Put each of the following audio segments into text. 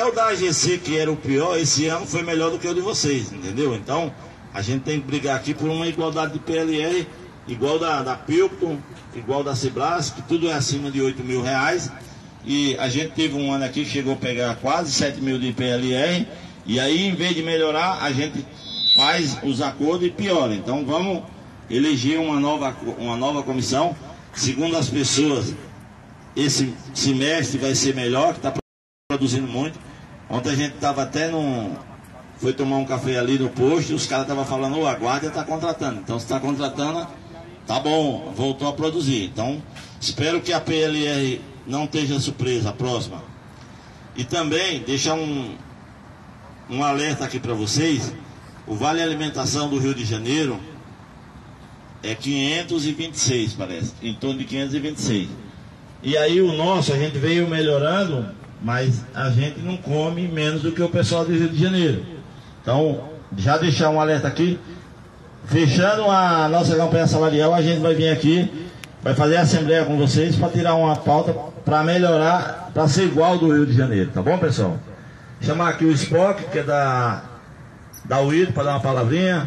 até o da AGC, que era o pior, esse ano foi melhor do que o de vocês, entendeu? Então, a gente tem que brigar aqui por uma igualdade de PLR, igual da Pilton, igual da Cibras, que tudo é acima de R$8.000. E a gente teve um ano aqui que chegou a pegar quase 7.000 de PLR, e aí, em vez de melhorar, a gente faz os acordos e piora. Então, vamos eleger uma nova comissão. Segundo as pessoas, esse semestre vai ser melhor, que está produzindo muito. Ontem a gente estava até foi tomar um café ali no posto, e os caras estavam falando, a Guarda está contratando. Então, se está contratando, tá bom, voltou a produzir. Então, espero que a PLR não esteja surpresa, a próxima. E também, deixar um alerta aqui para vocês, o Vale Alimentação do Rio de Janeiro é 526, parece, em torno de 526. E aí o nosso, a gente veio melhorando, mas a gente não come menos do que o pessoal do Rio de Janeiro. Então, já deixar um alerta aqui, fechando a nossa campanha salarial, a gente vai vir aqui, vai fazer a assembleia com vocês para tirar uma pauta para melhorar, para ser igual do Rio de Janeiro, tá bom, pessoal? Chamar aqui o Spock, que é da UID, para dar uma palavrinha.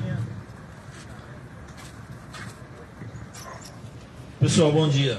Pessoal, bom dia.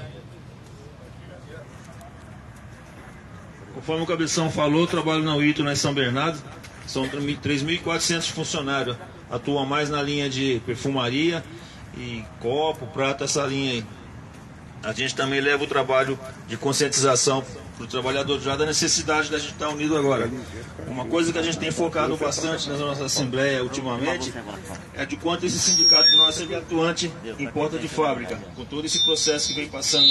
Conforme o Cabeção falou, eu trabalho na UITO, na São Bernardo. São 3.400 funcionários. Atuam mais na linha de perfumaria e copo, prato, essa linha aí. A gente também leva o trabalho de conscientização para o trabalhador, já da necessidade da gente estar unido agora. Uma coisa que a gente tem focado bastante na nossa Assembleia ultimamente é de quanto esse sindicato nosso é atuante em porta de fábrica, com todo esse processo que vem passando.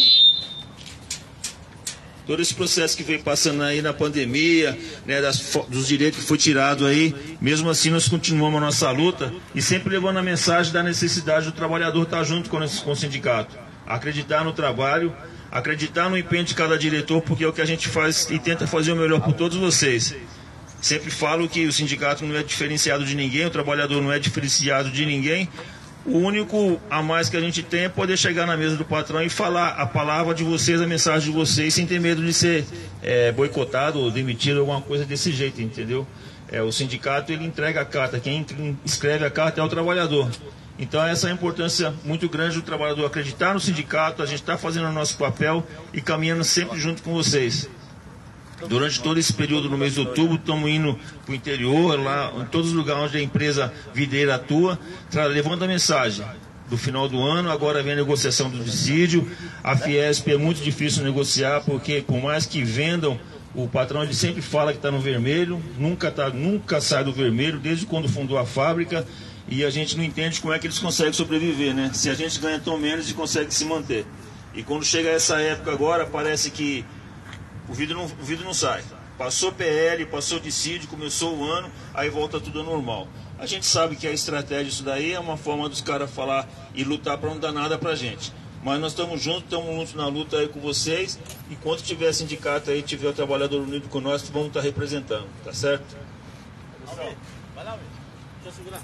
Todo esse processo que vem passando aí na pandemia, né, dos direitos que foi tirado aí, mesmo assim nós continuamos a nossa luta e sempre levando a mensagem da necessidade do trabalhador estar junto com o sindicato. Acreditar no trabalho, acreditar no empenho de cada diretor, porque é o que a gente faz e tenta fazer o melhor por todos vocês. Sempre falo que o sindicato não é diferenciado de ninguém, o trabalhador não é diferenciado de ninguém. O único a mais que a gente tem é poder chegar na mesa do patrão e falar a palavra de vocês, a mensagem de vocês, sem ter medo de ser boicotado ou demitido, alguma coisa desse jeito, entendeu? O sindicato, ele entrega a carta, quem escreve a carta é o trabalhador. Então essa é a importância muito grande do trabalhador acreditar no sindicato, a gente está fazendo o nosso papel e caminhando sempre junto com vocês. Durante todo esse período no mês de outubro, estamos indo para o interior, lá em todos os lugares onde a empresa videira atua, levando a mensagem do final do ano. Agora vem a negociação do dissídio. A Fiesp é muito difícil negociar, porque por mais que vendam, o patrão ele sempre fala que está no vermelho, nunca sai do vermelho, desde quando fundou a fábrica, e a gente não entende como é que eles conseguem sobreviver, né? Se a gente ganha tão menos e consegue se manter. E quando chega essa época agora, parece que o vidro não sai. Passou PL, passou dissídio, começou o ano, aí volta tudo ao normal. A gente sabe que a estratégia disso daí é uma forma dos caras falar e lutar para não dar nada pra gente. Mas nós estamos juntos na luta aí com vocês. Enquanto tiver sindicato aí, tiver o trabalhador unido com nós, vamos estar representando, tá certo? Vai lá, deixa eu segurar.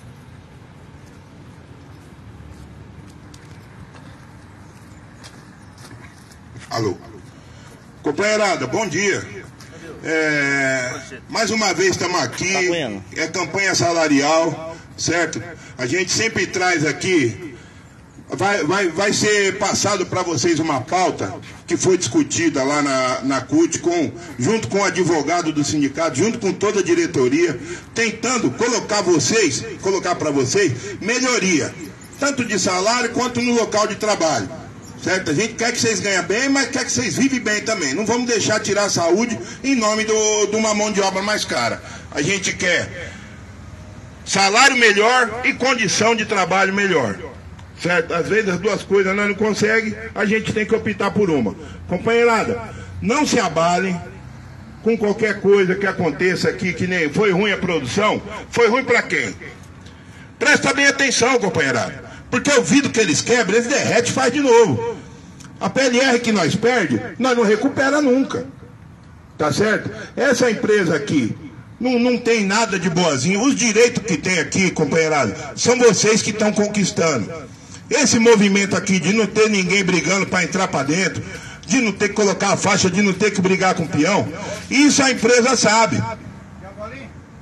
Alô. Companheirada, bom dia. Mais uma vez estamos aqui, é campanha salarial, certo? A gente sempre traz aqui, vai ser passado para vocês uma pauta que foi discutida lá na CUT, junto com o advogado do sindicato, junto com toda a diretoria, tentando colocar para vocês melhoria, tanto de salário quanto no local de trabalho. Certo? A gente quer que vocês ganhem bem, mas quer que vocês vivem bem também. Não vamos deixar tirar a saúde em nome de uma mão de obra mais cara. A gente quer salário melhor e condição de trabalho melhor. Certo? Às vezes as duas coisas nós não conseguimos, a gente tem que optar por uma. Companheirada, não se abalem com qualquer coisa que aconteça aqui, que nem foi ruim a produção. Foi ruim para quem? Presta bem atenção, companheirada. Porque o vidro que eles quebram, eles derretem e faz de novo. A PLR que nós perdemos, nós não recupera nunca. Tá certo? Essa empresa aqui não tem nada de boazinha. Os direitos que tem aqui, companheirada, são vocês que estão conquistando. Esse movimento aqui de não ter ninguém brigando para entrar para dentro, de não ter que colocar a faixa, de não ter que brigar com o peão, isso a empresa sabe.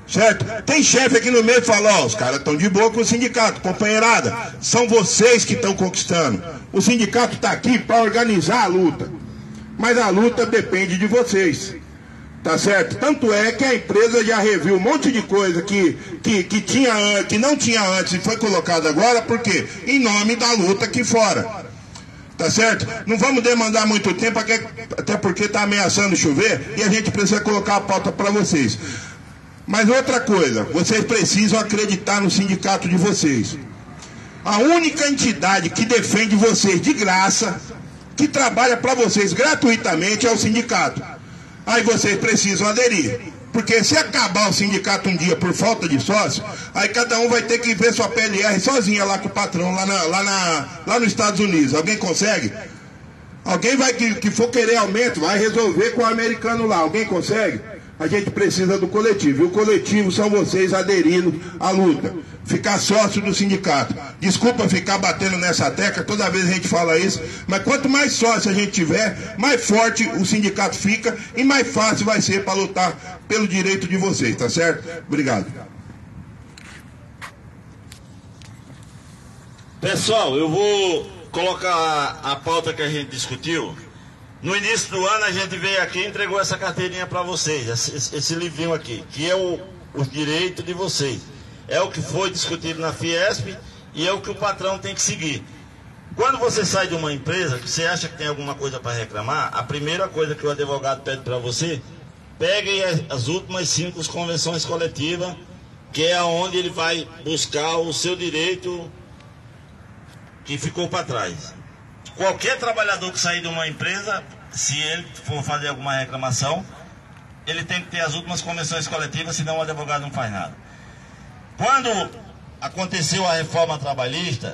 certo? Tem chefe aqui no meio que fala, ó, os caras estão de boa com o sindicato, companheirada, são vocês que estão conquistando. O sindicato está aqui para organizar a luta, mas a luta depende de vocês, tá certo? Tanto é que a empresa já reviu um monte de coisa que não tinha antes e foi colocado agora, porque em nome da luta aqui fora. Tá certo? Não vamos demandar muito tempo, até porque está ameaçando chover e a gente precisa colocar a pauta para vocês. Mas outra coisa, vocês precisam acreditar no sindicato de vocês. A única entidade que defende vocês de graça, que trabalha para vocês gratuitamente, é o sindicato. Aí vocês precisam aderir. Porque se acabar o sindicato um dia por falta de sócio, aí cada um vai ter que ver sua PLR sozinha lá com o patrão, lá nos Estados Unidos. Alguém consegue? Alguém vai que for querer aumento, vai resolver com o americano lá. Alguém consegue? A gente precisa do coletivo. E o coletivo são vocês aderindo à luta. Ficar sócio do sindicato. Desculpa ficar batendo nessa tecla, toda vez a gente fala isso, mas quanto mais sócio a gente tiver, mais forte o sindicato fica e mais fácil vai ser para lutar pelo direito de vocês, tá certo? Obrigado. Pessoal, eu vou colocar a pauta que a gente discutiu. No início do ano a gente veio aqui e entregou essa carteirinha para vocês, esse livrinho aqui, que é o direito de vocês. É o que foi discutido na Fiesp e é o que o patrão tem que seguir. Quando você sai de uma empresa, que você acha que tem alguma coisa para reclamar, a primeira coisa que o advogado pede para você, pegue as últimas 5 convenções coletivas, que é onde ele vai buscar o seu direito que ficou para trás. Qualquer trabalhador que sair de uma empresa, se ele for fazer alguma reclamação, ele tem que ter as últimas convenções coletivas, senão o advogado não faz nada. Quando aconteceu a reforma trabalhista,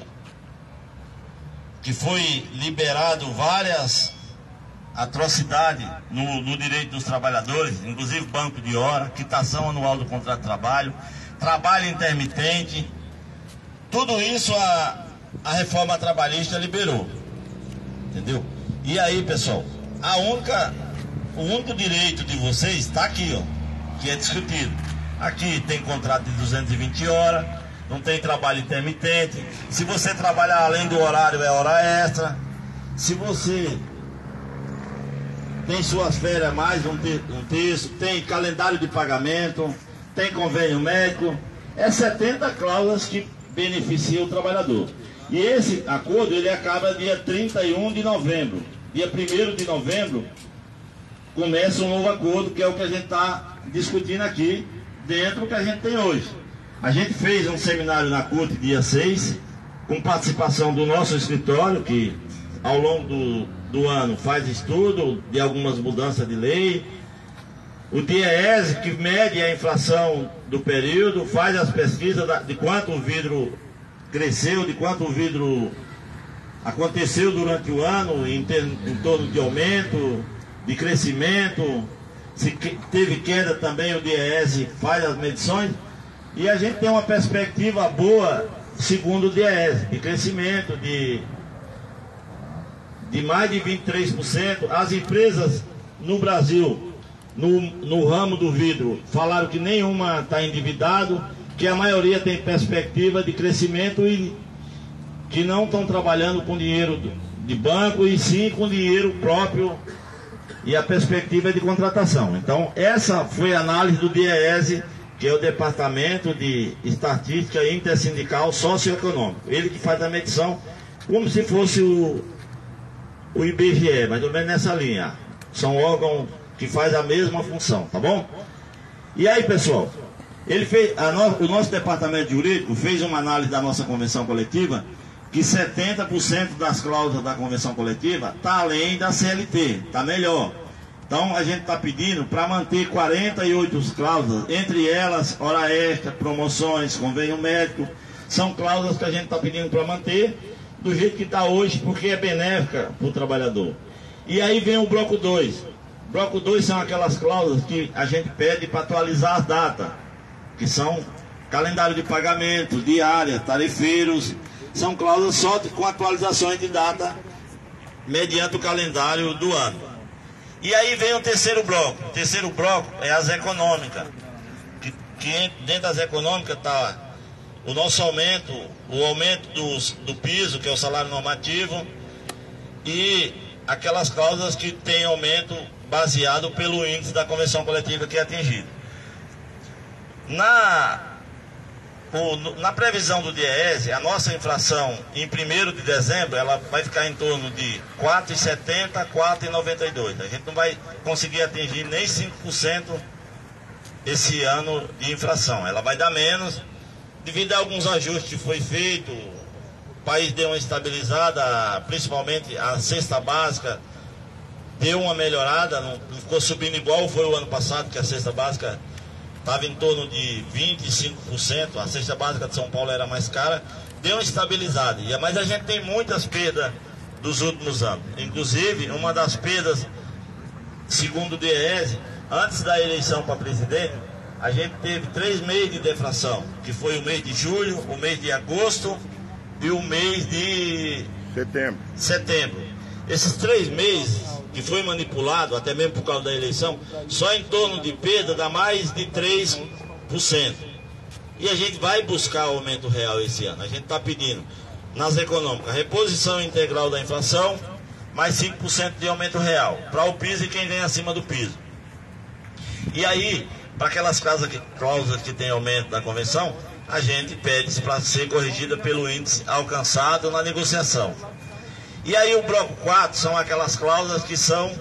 que foi liberado várias atrocidades no direito dos trabalhadores, inclusive banco de hora, quitação anual do contrato de trabalho, trabalho intermitente, tudo isso a reforma trabalhista liberou. Entendeu? E aí, pessoal, o único direito de vocês está aqui, ó, que é discutido. Aqui tem contrato de 220 horas, não tem trabalho intermitente. Se você trabalhar além do horário, é hora extra. Se você tem suas férias mais um terço, tem calendário de pagamento, tem convênio médico, é 70 cláusulas que beneficiam o trabalhador. E esse acordo ele acaba dia 31 de novembro. Dia 1º de novembro começa um novo acordo, que é o que a gente está discutindo aqui, dentro do que a gente tem hoje. A gente fez um seminário na CUT dia 6, com participação do nosso escritório, que ao longo do ano faz estudo de algumas mudanças de lei. O DIEESE, que mede a inflação do período, faz as pesquisas de quanto o vidro cresceu, de quanto o vidro aconteceu durante o ano, em torno de aumento, de crescimento, se teve queda também, o DIEESE faz as medições, e a gente tem uma perspectiva boa, segundo o DIEESE, de crescimento de mais de 23%. As empresas no Brasil, no ramo do vidro, falaram que nenhuma está endividado, que a maioria tem perspectiva de crescimento e que não estão trabalhando com dinheiro de banco e sim com dinheiro próprio, e a perspectiva é de contratação. Então essa foi a análise do DIEESE, que é o Departamento de Estatística Intersindical Socioeconômico. Ele que faz a medição como se fosse o IBGE, mais ou menos nessa linha. São órgãos que fazem a mesma função, tá bom? E aí, pessoal, o nosso departamento jurídico fez uma análise da nossa convenção coletiva, que 70% das cláusulas da convenção coletiva está além da CLT, está melhor. Então a gente está pedindo para manter 48 cláusulas, entre elas hora extra, promoções, convênio médico, são cláusulas que a gente está pedindo para manter do jeito que está hoje, porque é benéfica para o trabalhador. E aí vem o bloco 2. Bloco 2 são aquelas cláusulas que a gente pede para atualizar as datas, que são calendário de pagamento, diária, tarifeiros, são cláusulas só com atualizações de data mediante o calendário do ano. E aí vem o terceiro bloco. O terceiro bloco é as econômicas, que dentro das econômicas está o nosso aumento, o aumento do piso, que é o salário normativo, e aquelas cláusulas que têm aumento baseado pelo índice da convenção coletiva que é atingido. Na previsão do DIEESE, a nossa inflação em 1º de dezembro, ela vai ficar em torno de 4,70 a 4,92. A gente não vai conseguir atingir nem 5% esse ano de inflação. Ela vai dar menos, devido a alguns ajustes que foi feito. O país deu uma estabilizada, principalmente a cesta básica deu uma melhorada, não ficou subindo igual foi o ano passado, que a cesta básica estava em torno de 25%, a cesta básica de São Paulo era mais cara, deu uma estabilizada. Mas a gente tem muitas perdas dos últimos anos. Inclusive, uma das perdas, segundo o DIEESE, antes da eleição para presidente, a gente teve 3 meses de deflação, que foi o mês de julho, o mês de agosto e o mês de setembro. Esses 3 meses que foi manipulado, até mesmo por causa da eleição, só em torno de perda dá mais de 3%. E a gente vai buscar o aumento real esse ano. A gente está pedindo, nas econômicas, reposição integral da inflação, mais 5% de aumento real, para o piso e quem vem acima do piso. E aí, para aquelas cláusulas que tem aumento da convenção, a gente pede para ser corrigida pelo índice alcançado na negociação. E aí o bloco 4 são aquelas cláusulas que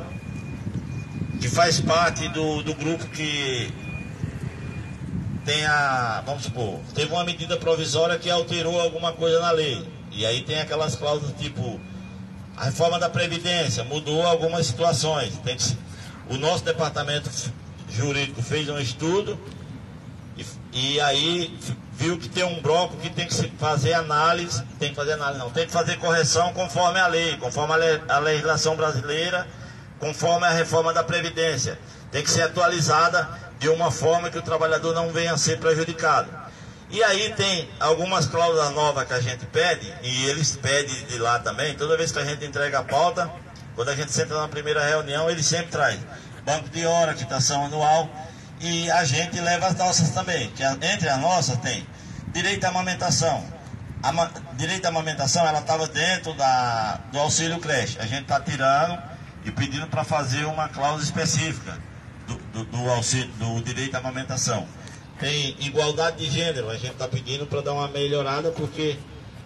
faz parte do grupo que tem vamos supor, teve uma medida provisória que alterou alguma coisa na lei. E aí tem aquelas cláusulas tipo, a reforma da Previdência mudou algumas situações. O nosso departamento jurídico fez um estudo e aí viu que tem um bloco que tem que fazer análise, tem que fazer correção conforme a lei, conforme a legislação brasileira, conforme a reforma da Previdência. Tem que ser atualizada de uma forma que o trabalhador não venha a ser prejudicado. E aí tem algumas cláusulas novas que a gente pede, e eles pedem de lá também. Toda vez que a gente entrega a pauta, quando a gente senta na primeira reunião, eles sempre trazem banco de hora, quitação anual, e a gente leva as nossas também, que entre as nossas tem direito à amamentação. Direito à amamentação, ela estava dentro do auxílio creche. A gente está tirando e pedindo para fazer uma cláusula específica do direito à amamentação. Tem igualdade de gênero, a gente está pedindo para dar uma melhorada, porque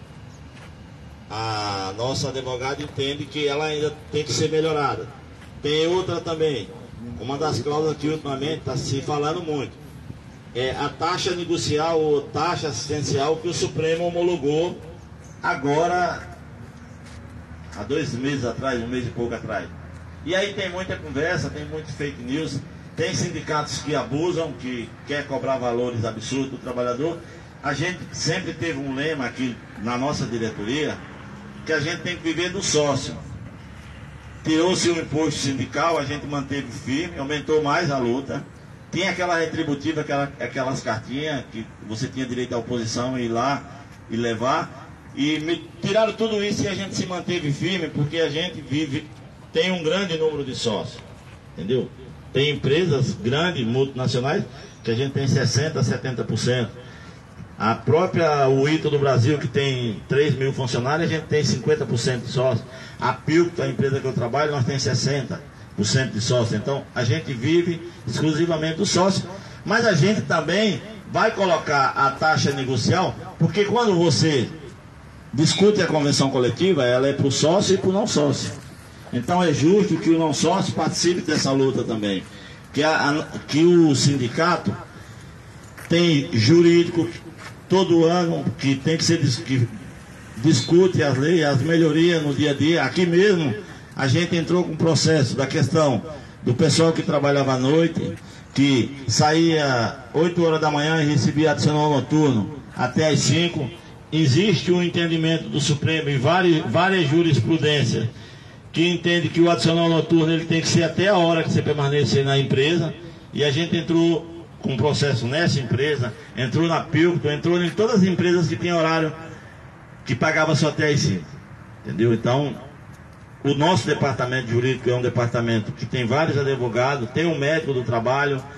a nossa advogada entende que ela ainda tem que ser melhorada. Tem outra também, uma das cláusulas que ultimamente está se falando muito, é a taxa negocial ou taxa assistencial que o Supremo homologou agora, há 2 meses atrás, 1 mês e pouco atrás. E aí tem muita conversa, tem muito fake news, tem sindicatos que abusam, que quer cobrar valores absurdos do trabalhador. A gente sempre teve um lema aqui na nossa diretoria, que a gente tem que viver do sócio. Tirou-se o imposto sindical, a gente manteve firme, aumentou mais a luta. Tinha aquela retributiva, aquelas cartinhas que você tinha direito à oposição ir lá e levar. E tiraram tudo isso e a gente se manteve firme, porque a gente tem um grande número de sócios, entendeu? Tem empresas grandes, multinacionais, que a gente tem 60%, 70%. A própria UITA do Brasil, que tem 3 mil funcionários, a gente tem 50% de sócios. A PILC, a empresa que eu trabalho, nós temos 60% de sócios. Então, a gente vive exclusivamente do sócio. Mas a gente também vai colocar a taxa negocial, porque quando você discute a convenção coletiva, ela é para o sócio e para o não sócio. Então é justo que o não sócio participe dessa luta também. Que o sindicato tem jurídico todo ano, que tem que ser que discute as leis, as melhorias no dia a dia. Aqui mesmo a gente entrou com o processo da questão do pessoal que trabalhava à noite, que saía 8 horas da manhã e recebia adicional noturno até às 5. Existe um entendimento do Supremo e várias jurisprudências que entende que o adicional noturno ele tem que ser até a hora que você permanecer na empresa. E a gente entrou com um processo nessa empresa, entrou na PILC, entrou em todas as empresas que tinham horário que pagava só até às 5. Entendeu? Então, o nosso departamento jurídico é um departamento que tem vários advogados, tem um médico do trabalho,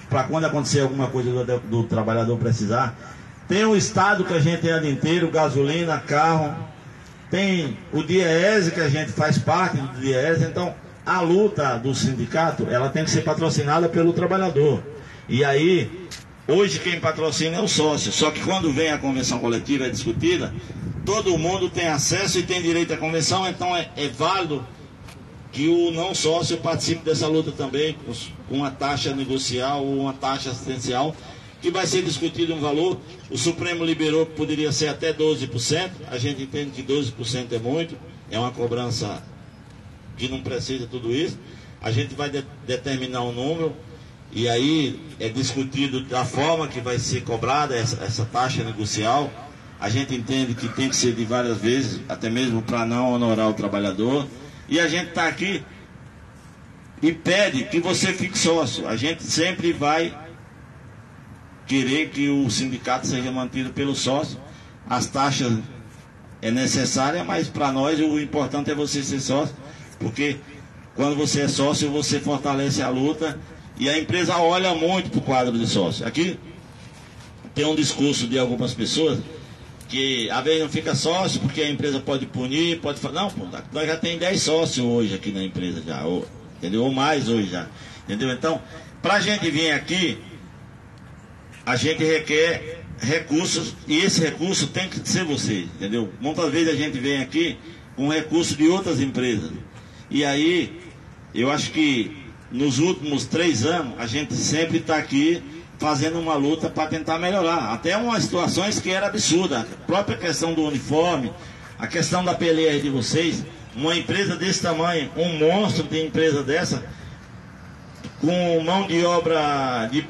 para quando acontecer alguma coisa do trabalhador precisar. Tem o estado que a gente anda inteiro, gasolina, carro. Tem o DIEESE, que a gente faz parte do DIEESE. Então, a luta do sindicato, ela tem que ser patrocinada pelo trabalhador. E aí, hoje quem patrocina é o sócio. Só que quando vem a convenção coletiva, é discutida, todo mundo tem acesso e tem direito à convenção. Então, é válido que o não sócio participe dessa luta também, com uma taxa negocial ou uma taxa assistencial, que vai ser discutido um valor. O Supremo liberou que poderia ser até 12%, a gente entende que 12% é muito, é uma cobrança que não precisa tudo isso. A gente vai determinar um número, e aí é discutido da forma que vai ser cobrada essa taxa negocial. A gente entende que tem que ser de várias vezes, até mesmo para não honorar o trabalhador. E a gente está aqui e pede que você fique sócio. A gente sempre vai querer que o sindicato seja mantido pelo sócio. As taxas é necessária, mas para nós o importante é você ser sócio, porque quando você é sócio, você fortalece a luta e a empresa olha muito para o quadro de sócio. Aqui tem um discurso de algumas pessoas que às vezes não fica sócio porque a empresa pode punir, pode falar, não, pô, nós já tem 10 sócios hoje aqui na empresa já, entendeu? Ou mais hoje já, entendeu? Então, para a gente vir aqui, a gente requer recursos, e esse recurso tem que ser você, entendeu? Muitas vezes a gente vem aqui com recurso de outras empresas, e aí eu acho que nos últimos 3 anos a gente sempre está aqui fazendo uma luta para tentar melhorar, até umas situações que era absurda, a própria questão do uniforme, a questão da PLR de vocês, uma empresa desse tamanho, um monstro de empresa dessa, com mão de obra de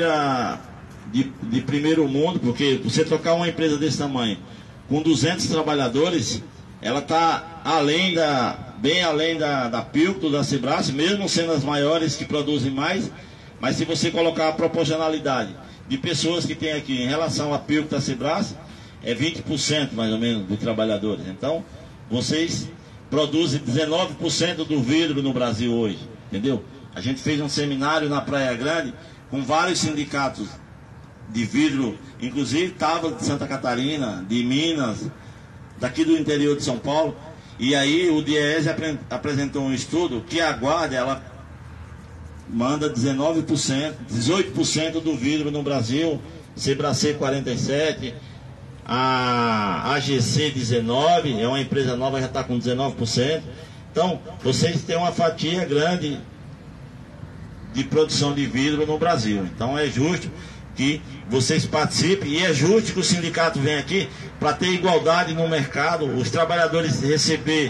primeiro mundo, porque você trocar uma empresa desse tamanho com 200 trabalhadores, ela está bem além da Pilco, da Cibrás, mesmo sendo as maiores que produzem mais. Mas se você colocar a proporcionalidade de pessoas que tem aqui em relação à Pilco da Cibrás, é 20% mais ou menos de trabalhadores. Então, vocês produzem 19% do vidro no Brasil hoje, entendeu? A gente fez um seminário na Praia Grande com vários sindicatos de vidro, inclusive estava de Santa Catarina, de Minas, daqui do interior de São Paulo. E aí o DIEESE apresentou um estudo que a Guarda, ela manda 19%, 18% do vidro no Brasil, Cebracê 47%, a AGC 19%, é uma empresa nova, já está com 19%. Então, vocês têm uma fatia grande de produção de vidro no Brasil. Então é justo que vocês participem, e é justo que o sindicato venha aqui para ter igualdade no mercado, os trabalhadores receber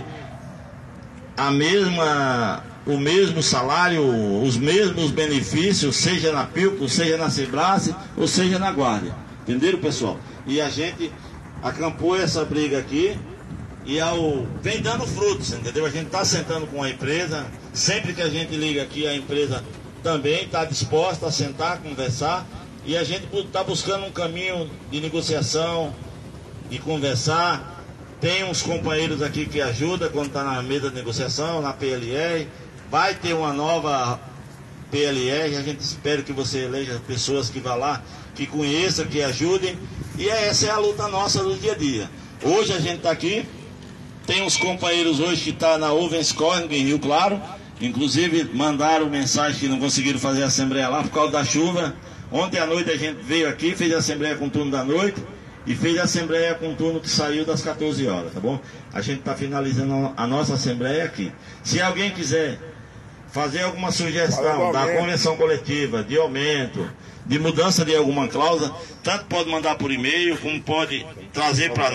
o mesmo salário, os mesmos benefícios, seja na Pilco, seja na Cibrás, ou seja na Guarda. Entenderam, pessoal? E a gente acampou essa briga aqui e vem dando frutos, entendeu? A gente está sentando com a empresa, sempre que a gente liga aqui, a empresa também está disposta a sentar, conversar, e a gente está buscando um caminho de negociação, de conversar. Tem uns companheiros aqui que ajudam quando está na mesa de negociação, na PLR. Vai ter uma nova PLR, a gente espera que você eleja pessoas que vá lá, que conheçam, que ajudem. E essa é a luta nossa do dia a dia. Hoje a gente está aqui, tem uns companheiros hoje que estão na Uvenscorn, em Rio Claro. Inclusive mandaram mensagem que não conseguiram fazer a assembleia lá por causa da chuva. Ontem à noite a gente veio aqui, fez a assembleia com turno da noite e fez a assembleia com turno que saiu das 14 horas, tá bom? A gente está finalizando a nossa assembleia aqui. Se alguém quiser fazer alguma sugestão da convenção coletiva, de aumento, de mudança de alguma cláusula, tanto pode mandar por e-mail, como pode trazer para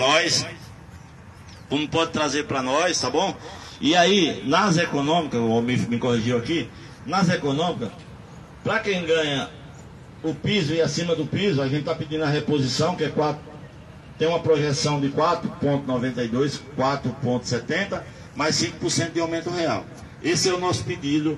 nós, tá bom? E aí, nas econômicas, o Almif me corrigiu aqui, nas econômicas, para quem ganha o piso e acima do piso, a gente está pedindo a reposição, que é tem uma projeção de 4,92, 4,70, mais 5% de aumento real. Esse é o nosso pedido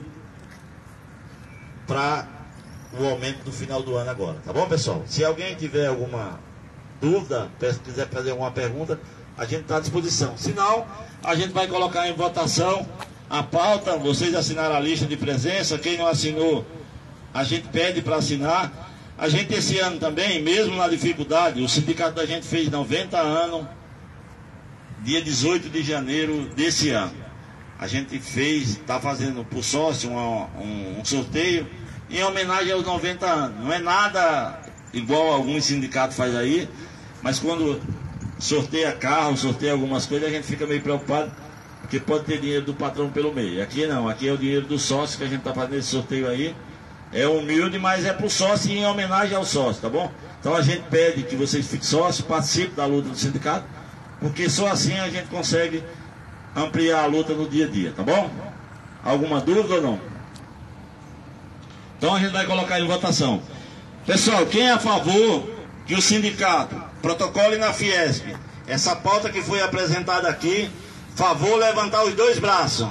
para o aumento do final do ano agora, tá bom, pessoal? Se alguém tiver alguma dúvida, quiser fazer alguma pergunta, a gente está à disposição. Se não, a gente vai colocar em votação a pauta. Vocês assinaram a lista de presença. Quem não assinou, a gente pede para assinar. A gente esse ano também, mesmo na dificuldade, o sindicato da gente fez 90 anos, dia 18 de janeiro desse ano. A gente está fazendo por sócio um sorteio em homenagem aos 90 anos. Não é nada igual alguns sindicatos fazem aí, mas quando sorteia carro, sorteia algumas coisas, a gente fica meio preocupado, porque pode ter dinheiro do patrão pelo meio. Aqui não, aqui é o dinheiro do sócio que a gente está fazendo esse sorteio aí. É humilde, mas é para o sócio e em homenagem ao sócio, tá bom? Então a gente pede que vocês fiquem sócios, participem da luta do sindicato, porque só assim a gente consegue ampliar a luta no dia a dia, tá bom? Alguma dúvida ou não? Então a gente vai colocar em votação. Pessoal, quem é a favor que o sindicato protocole na Fiesp essa pauta que foi apresentada aqui, favor levantar os dois braços.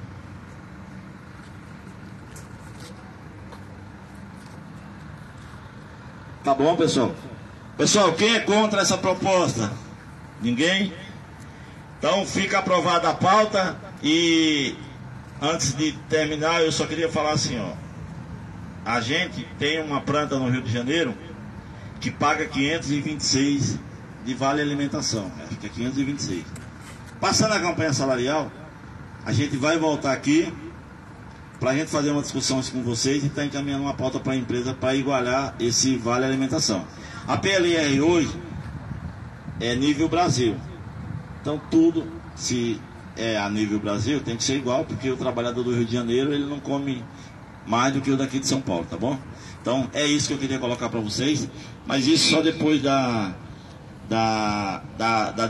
Tá bom, pessoal? Pessoal, quem é contra essa proposta? Ninguém? Então fica aprovada a pauta. E antes de terminar, eu só queria falar assim, ó. A gente tem uma planta no Rio de Janeiro que paga 526 de vale alimentação, né? Fica 526. Passando a campanha salarial, a gente vai voltar aqui para a gente fazer uma discussão com vocês e estar encaminhando uma pauta para a empresa para igualar esse vale alimentação. A PLR hoje é nível Brasil. Então tudo, se é a nível Brasil, tem que ser igual, porque o trabalhador do Rio de Janeiro, ele não come mais do que o daqui de São Paulo, tá bom? Então é isso que eu queria colocar para vocês, mas isso só depois da